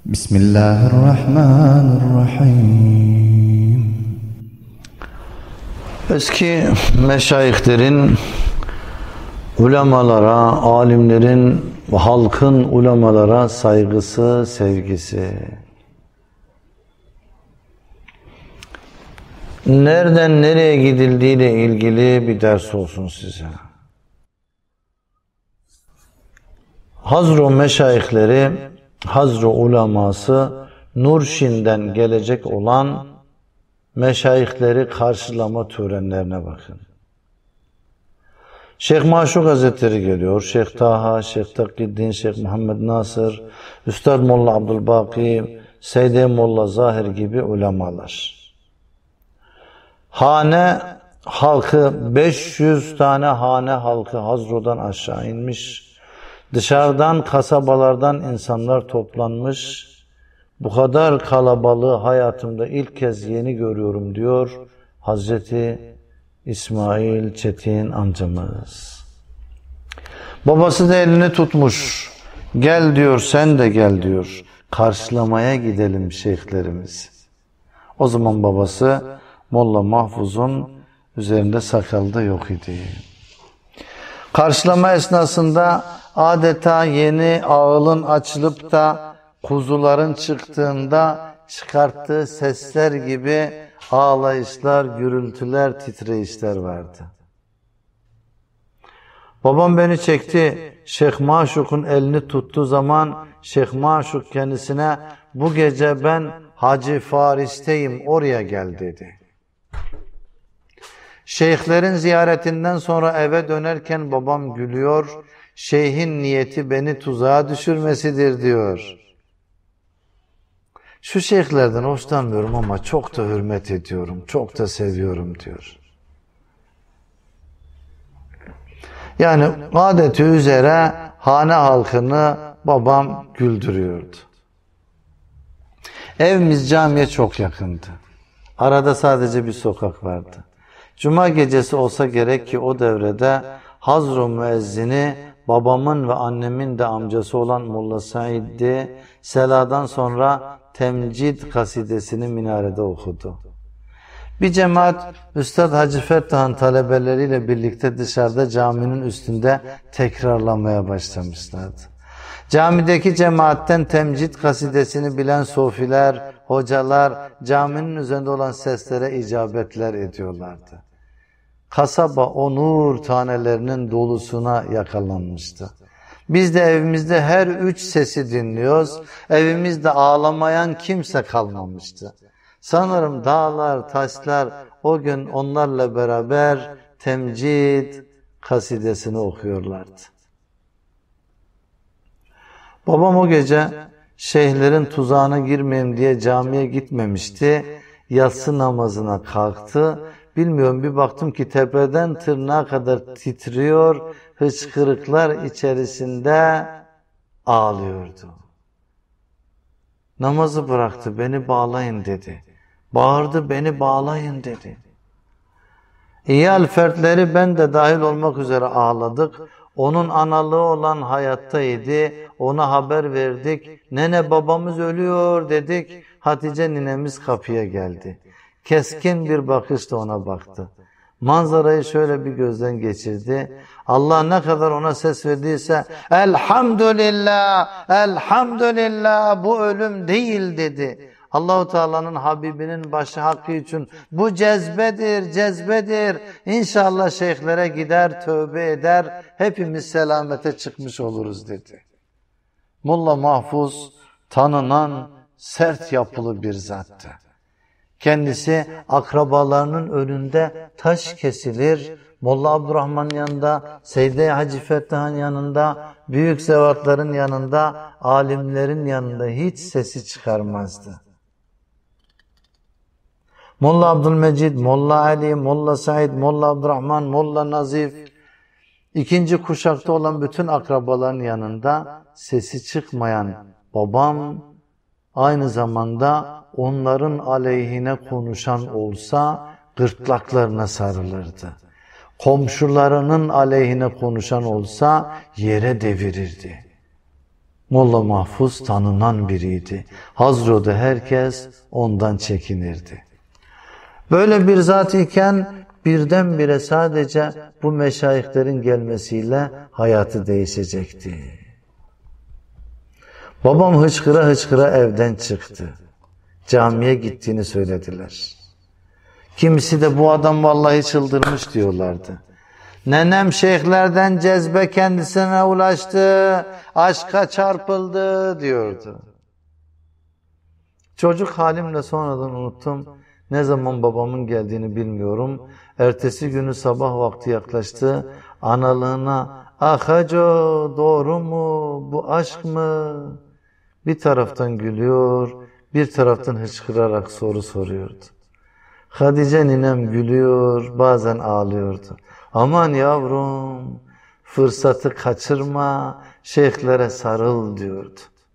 Bismillahirrahmanirrahim. Eski meşayihlerin ulemalara, alimlerin ve halkın ulemalara saygısı, sevgisi. Nereden nereye gidildiğiyle ilgili bir ders olsun size. Hazro meşayihleri, Hazro uleması, Nurşin'den gelecek olan meşayihleri karşılama törenlerine bakın. Şeyh Maşuk Hazretleri geliyor, Şeyh Taha, Şeyh Takiddin, Şeyh Muhammed Nasır, Üstad Molla Abdülbaki, Seyyid Molla Zahir gibi ulemalar. Hane halkı, 500 tane hane halkı Hazro'dan aşağı inmiş. Dışarıdan, kasabalardan insanlar toplanmış. Bu kadar kalabalığı hayatımda ilk kez yeni görüyorum diyor Hazreti İsmail Çetin amcamız. Babası da elini tutmuş. Gel diyor, sen de gel diyor. Karşılamaya gidelim şeyhlerimizi. O zaman babası Molla Mahfuz'un üzerinde sakalı da yok idi. Karşılama esnasında adeta yeni ağılın açılıp da kuzuların çıktığında çıkarttığı sesler gibi ağlayışlar, gürültüler, titreyişler vardı. Babam beni çekti. Şeyh Maşuk'un elini tuttuğu zaman Şeyh Maşuk kendisine bu gece ben Hacı Faris'teyim, oraya gel dedi. Şeyhlerin ziyaretinden sonra eve dönerken babam gülüyor. Şeyhin niyeti beni tuzağa düşürmesidir diyor. Şu şeyhlerden hoşlanmıyorum ama çok da hürmet ediyorum, çok da seviyorum diyor. Yani adeti üzere hane halkını babam güldürüyordu. Evimiz camiye çok yakındı. Arada sadece bir sokak vardı. Cuma gecesi olsa gerek ki o devrede Hazro müezzini babamın ve annemin de amcası olan Molla Said'di. Seladan sonra Temcid kasidesini minarede okudu. Bir cemaat Üstad Hacı Fettah'ın talebeleriyle birlikte dışarıda caminin üstünde tekrarlamaya başlamışlardı. Camideki cemaatten Temcid kasidesini bilen sofiler, hocalar caminin üzerinde olan seslere icabetler ediyorlardı. Kasaba o nur tanelerinin dolusuna yakalanmıştı. Biz de evimizde her 3 sesi dinliyoruz. Evimizde ağlamayan kimse kalmamıştı. Sanırım dağlar, taşlar o gün onlarla beraber Temcid kasidesini okuyorlardı. Babam o gece şeyhlerin tuzağına girmeyeyim diye camiye gitmemişti. Yatsı namazına kalktı. Bilmiyorum, bir baktım ki tepeden tırnağa kadar titriyor, hıçkırıklar içerisinde ağlıyordu. Namazı bıraktı, beni bağlayın dedi. Bağırdı, beni bağlayın dedi. İyal fertleri ben de dahil olmak üzere ağladık. Onun analığı olan hayattaydı. Ona haber verdik. Nene babamız ölüyor dedik. Hatice ninemiz kapıya geldi. Keskin bir bakışla ona baktı. Manzarayı şöyle bir gözden geçirdi. Allah ne kadar ona ses verdiyse elhamdülillah, elhamdülillah bu ölüm değil dedi. Allahu Teala'nın Habibinin başı hakkı için bu cezbedir, cezbedir. İnşallah şeyhlere gider, tövbe eder, hepimiz selamete çıkmış oluruz dedi. Molla Mahfuz tanınan sert yapılı bir zattı. Kendisi akrabalarının önünde taş kesilir. Molla Abdurrahman'ın yanında, Seyyid Hacı Fettah'ın yanında, büyük zevatların yanında, alimlerin yanında hiç sesi çıkarmazdı. Molla Abdülmecid, Molla Ali, Molla Said, Molla Abdurrahman, Molla Nazif, ikinci kuşakta olan bütün akrabaların yanında sesi çıkmayan babam, aynı zamanda onların aleyhine konuşan olsa gırtlaklarına sarılırdı. Komşularının aleyhine konuşan olsa yere devirirdi. Molla Mahfuz tanınan biriydi. Hazro'da herkes ondan çekinirdi. Böyle bir zat iken birdenbire sadece bu meşayihlerin gelmesiyle hayatı değişecekti. Babam hıçkıra hıçkıra evden çıktı. Camiye gittiğini söylediler. Kimisi de bu adam vallahi çıldırmış diyorlardı. Nenem şeyhlerden cezbe kendisine ulaştı, aşka çarpıldı diyordu. Çocuk halimle sonradan unuttum. Ne zaman babamın geldiğini bilmiyorum. Ertesi günü sabah vakti yaklaştı. Analığına, "Ah Haco, doğru mu, bu aşk mı?" Bir taraftan gülüyor, bir taraftan hıçkırarak soru soruyordu. Hatice ninem gülüyor, bazen ağlıyordu. "Aman yavrum, fırsatı kaçırma, şeyhlere sarıl" diyordu.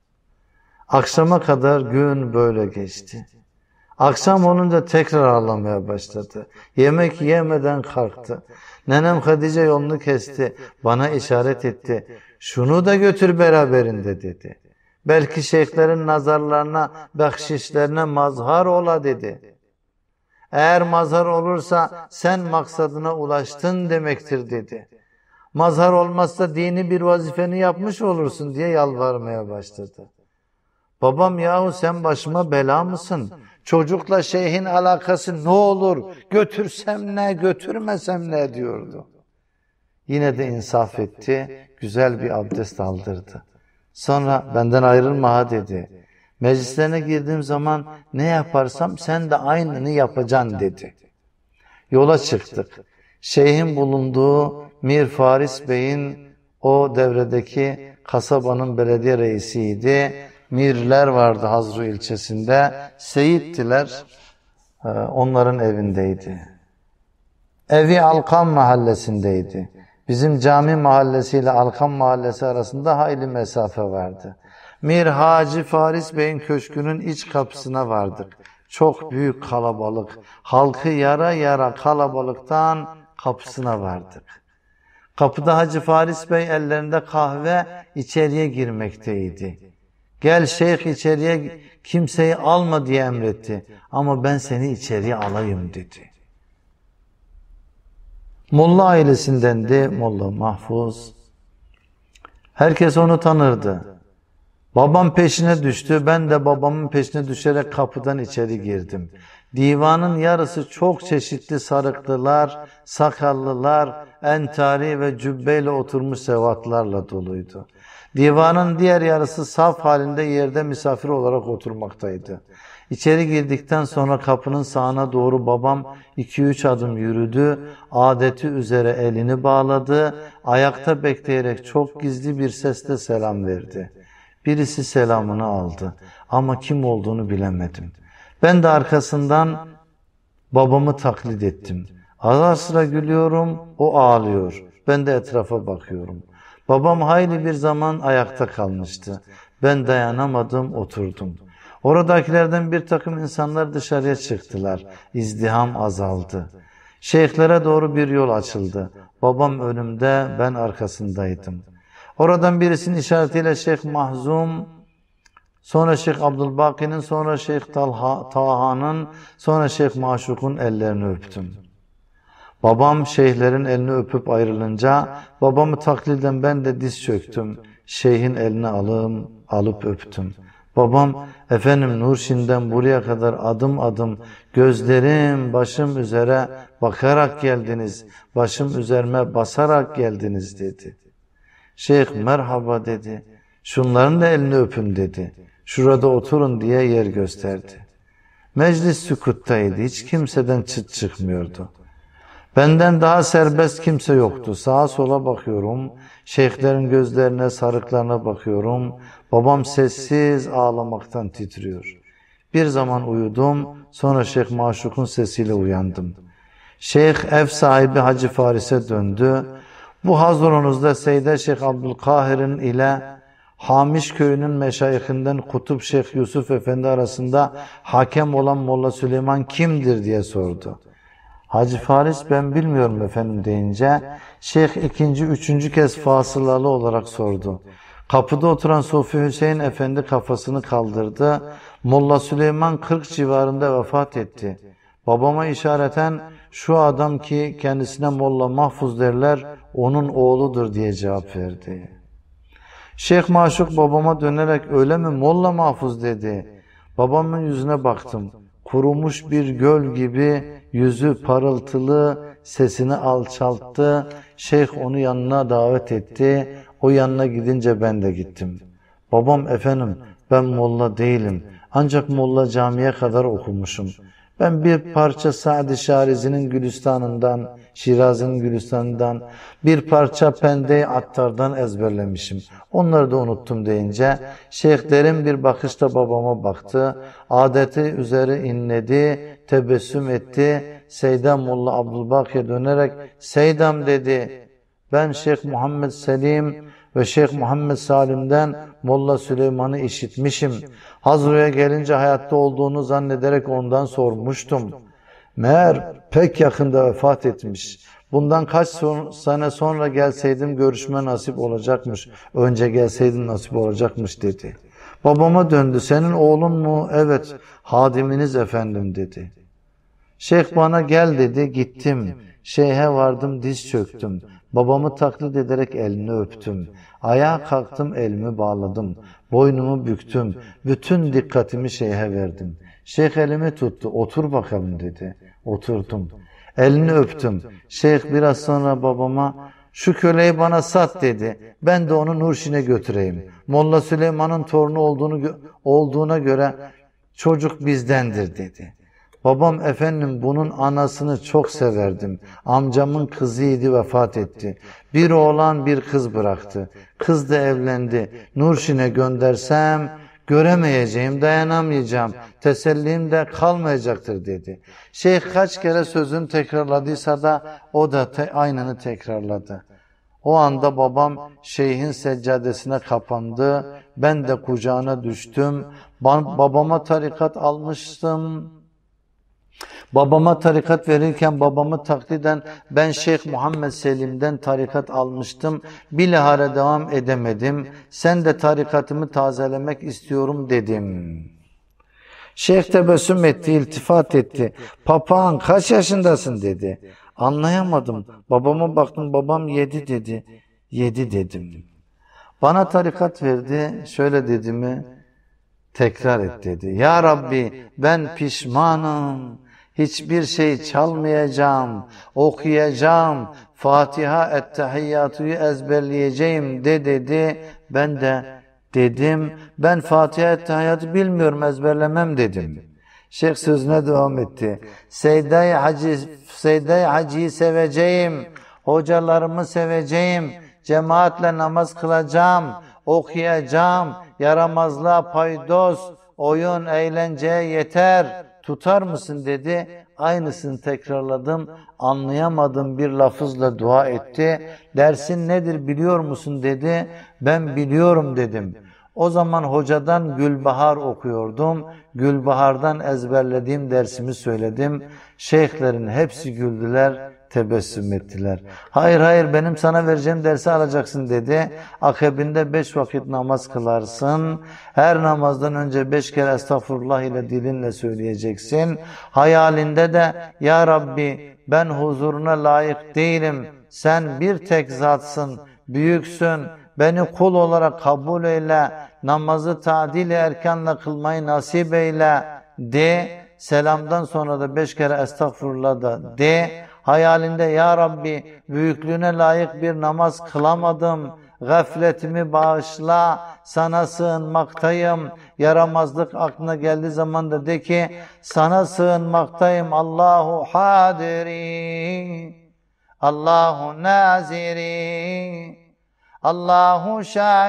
Akşama kadar gün böyle geçti. Akşam olunca tekrar ağlamaya başladı. Yemek yemeden kalktı. Nenem Hatice yolunu kesti. Bana işaret etti. "Şunu da götür beraberinde" dedi. "Belki şeyhlerin nazarlarına, bahşişlerine mazhar ola" dedi. "Eğer mazhar olursa sen maksadına ulaştın demektir" dedi. "Mazhar olmazsa dini bir vazifeni yapmış olursun" diye yalvarmaya başladı. "Babam yahu sen başıma bela mısın? Çocukla şeyhin alakası ne olur? Götürsem ne, götürmesem ne" diyordu. Yine de insaf etti, güzel bir abdest aldırdı. Sonra "Benden ayrılma ha" dedi. "Meclislerine girdiğim zaman ne yaparsam sen de aynını yapacaksın" dedi. Yola çıktık. Şeyhin bulunduğu Mir Faris Bey'in o devredeki kasabanın belediye reisiydi. Mirler vardı Hazru ilçesinde. Seyittiler. Onların evindeydi. Evi Alkan mahallesindeydi. Bizim cami mahallesiyle Alkan mahallesi arasında hayli mesafe vardı. Mir Hacı Faris Bey'in köşkünün iç kapısına vardık. Çok büyük kalabalık. Halkı yara yara kalabalıktan kapısına vardık. Kapıda Hacı Faris Bey ellerinde kahve içeriye girmekteydi. "Gel şeyh içeriye, kimseyi alma" diye emretti. "Ama ben seni içeriye alayım" dedi. Molla ailesindendi Molla Mahfuz. Herkes onu tanırdı. Babam peşine düştü. Ben de babamın peşine düşerek kapıdan içeri girdim. Divanın yarısı çok çeşitli sarıklılar, sakallılar, entari ve cübbeyle oturmuş sevatlarla doluydu. Divanın diğer yarısı saf halinde yerde misafir olarak oturmaktaydı. İçeri girdikten sonra kapının sağına doğru babam 2-3 adım yürüdü, adeti üzere elini bağladı, ayakta bekleyerek çok gizli bir sesle selam verdi. Birisi selamını aldı ama kim olduğunu bilemedim. Ben de arkasından babamı taklit ettim. Ara sıra gülüyorum, o ağlıyor. Ben de etrafa bakıyorum. Babam hayli bir zaman ayakta kalmıştı. Ben dayanamadım, oturdum. Oradakilerden bir takım insanlar dışarıya çıktılar. İzdiham azaldı. Şeyhlere doğru bir yol açıldı. Babam önümde, ben arkasındaydım. Oradan birisinin işaretiyle Şeyh Mahzum, sonra Şeyh Abdülbaki'nin, sonra Şeyh Taha'nın, sonra Şeyh Maşuk'un ellerini öptüm. Babam şeyhlerin elini öpüp ayrılınca babamı takliden ben de diz çöktüm. Şeyhin elini alıp öptüm. Babam, "Efendim Nurşin'den buraya kadar adım adım gözlerim başım üzere bakarak geldiniz, başım üzerime basarak geldiniz" dedi. Şeyh "Merhaba" dedi. "Şunların da elini öpün" dedi. "Şurada oturun" diye yer gösterdi. Meclis sükuttaydı. Hiç kimseden çıt çıkmıyordu. Benden daha serbest kimse yoktu. Sağa sola bakıyorum. Şeyhlerin gözlerine, sarıklarına bakıyorum. Babam sessiz ağlamaktan titriyor. Bir zaman uyudum. Sonra Şeyh Maşuk'un sesiyle uyandım. Şeyh ev sahibi Hacı Faris'e döndü. "Bu hazırınızda Seyyid Şeyh Abdülkahir'in ile Hamiş köyünün meşayihinden Kutup Şeyh Yusuf Efendi arasında hakem olan Molla Süleyman kimdir?" diye sordu. Hacı Faris "Ben bilmiyorum efendim" deyince Şeyh ikinci, üçüncü kez fasılalı olarak sordu. Kapıda oturan Sufi Hüseyin Efendi kafasını kaldırdı. Molla Süleyman 40 civarında vefat etti. Babama işareten şu adam ki kendisine Molla Mahfuz derler, onun oğludur diye cevap verdi. Şeyh Maşuk babama dönerek öyle mi Molla Mahfuz dedi. Babamın yüzüne baktım. Kurumuş bir göl gibi yüzü parıltılı, sesini alçalttı. Şeyh onu yanına davet etti. O yanına gidince ben de gittim. Babam efendim ben molla değilim. Ancak Molla Cami'ye kadar okumuşum. Ben bir parça Sa'd-ı Şarizi'nin Gülistan'ından, Şiraz'ın Gülistan'ından, bir parça Pende-i Attar'dan ezberlemişim. Onları da unuttum deyince, şeyh derin bir bakışla babama baktı. Adeti üzeri inledi, tebessüm etti. Seydam Molla Abdülbaki'ye dönerek, Seydam dedi, ben Şeyh Muhammed Selim ve Şeyh Muhammed Salim'den Molla Süleyman'ı işitmişim. Hazıraya gelince hayatta olduğunu zannederek ondan sormuştum. Meğer pek yakında vefat etmiş. Bundan kaç sene sonra gelseydim görüşme nasip olacakmış. Önce gelseydim nasip olacakmış dedi. Babama döndü. Senin oğlun mu? Evet. Hadiminiz efendim dedi. Şeyh bana gel dedi. Gittim. Şeyhe vardım, diz çöktüm. Babamı taklit ederek elini öptüm. Ayağa kalktım, elimi bağladım. Boynumu büktüm. Bütün dikkatimi şeyhe verdim. Şeyh elimi tuttu. Otur bakalım dedi. Oturdum. Elini öptüm. Şeyh biraz sonra babama şu köleyi bana sat dedi. Ben de onu Nurşin'e götüreyim. Molla Süleyman'ın torunu olduğuna göre çocuk bizdendir dedi. Babam efendim bunun anasını çok severdim. Amcamın kızıydı, vefat etti. Bir oğlan bir kız bıraktı. Kız da evlendi. Nurşin'e göndersem göremeyeceğim, dayanamayacağım. Tesellim de kalmayacaktır dedi. Şeyh kaç kere sözünü tekrarladıysa da o da aynını tekrarladı. O anda babam şeyhin seccadesine kapandı. Ben de kucağına düştüm. Babama tarikat almıştım. Babama tarikat verirken babamı takliden ben Şeyh Muhammed Selim'den tarikat almıştım. Bilahare devam edemedim. Sen de tarikatımı tazelemek istiyorum dedim. Şeyh tebessüm etti, iltifat etti. Papağan kaç yaşındasın dedi. Anlayamadım. Babama baktım, babam 7 dedi. 7 dedim. Bana tarikat verdi, şöyle dedi mi? Tekrar et dedi. Ya Rabbi ben pişmanım. Hiçbir şey çalmayacağım, okuyacağım, Fatiha ettehiyyatü'yü ezberleyeceğim de dedi. Ben de dedim, ben Fatiha ettehiyyatü bilmiyorum, ezberlemem dedim. Şeyh sözüne devam etti. Seyda-i Hacı'yı seveceğim, hocalarımı seveceğim, cemaatle namaz kılacağım, okuyacağım, yaramazlığa paydos, oyun, eğlenceye yeter. Tutar mısın dedi. Aynısını tekrarladım. Anlayamadığım bir lafızla dua etti. Dersin nedir biliyor musun dedi. Ben biliyorum dedim. O zaman hocadan Gülbahar okuyordum. Gülbahar'dan ezberlediğim dersimi söyledim. Şeyhlerin hepsi güldüler, tebessüm ettiler. Hayır benim sana vereceğim dersi alacaksın dedi. Akabinde 5 vakit namaz kılarsın. Her namazdan önce 5 kere estağfurullah ile dilinle söyleyeceksin. Hayalinde de ya Rabbi ben huzuruna layık değilim. Sen bir tek zatsın, büyüksün. Beni kul olarak kabul eyle. Namazı tadil erkanla kılmayı nasip eyle de. Selamdan sonra da 5 kere estağfurullah da de. Hayalinde ya Rabbi büyüklüğüne layık bir namaz kılamadım. Gafletimi bağışla, sana sığınmaktayım. Yaramazlık aklına geldiği zaman da de ki sana sığınmaktayım. Allahu hadiri, Allahu naziri, Allahu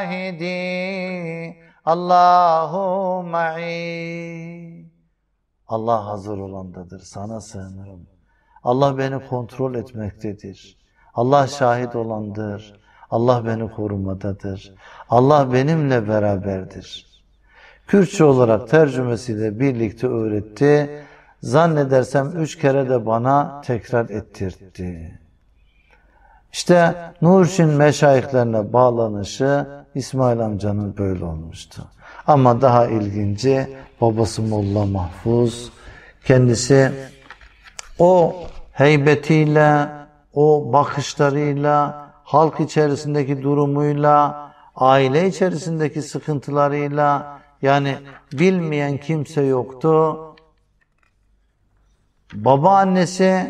şahidi, Allahu ma'i. Allah hazır olandadır, sana sığınırım. Allah beni kontrol etmektedir. Allah şahit olandır. Allah beni korumadadır. Allah benimle beraberdir. Kürtçe olarak tercümesiyle birlikte öğretti. Zannedersem 3 kere de bana tekrar ettirdi. İşte Nurşin meşayihlerine bağlanışı İsmail amcanın böyle olmuştu. Ama daha ilginci babası Molla Mahfuz, kendisi o heybetiyle, o bakışlarıyla, halk içerisindeki durumuyla, aile içerisindeki sıkıntılarıyla, yani bilmeyen kimse yoktu. Babaannesi,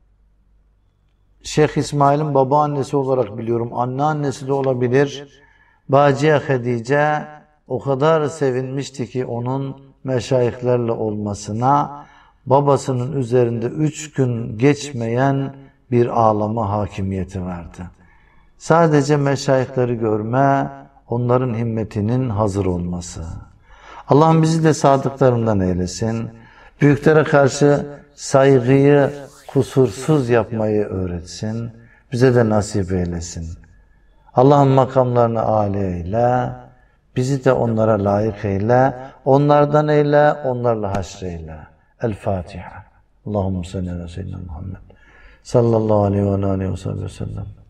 Şeyh İsmail'in babaannesi olarak biliyorum, anneannesi de olabilir. Bâciye Hadice o kadar sevinmişti ki onun meşayihlerle olmasına, babasının üzerinde 3 gün geçmeyen bir ağlama hakimiyeti vardı. Sadece meşayihleri görme, onların himmetinin hazır olması. Allah'ım bizi de sadıklarından eylesin. Büyüklere karşı saygıyı kusursuz yapmayı öğretsin. Bize de nasip eylesin. Allah'ın makamlarını âli eyle. Bizi de onlara layık eyle. Onlardan eyle, onlarla haşreyle. El Fatiha. Allahümme salli ala seyyidina Muhammed sallallahu aleyhi ve sellem.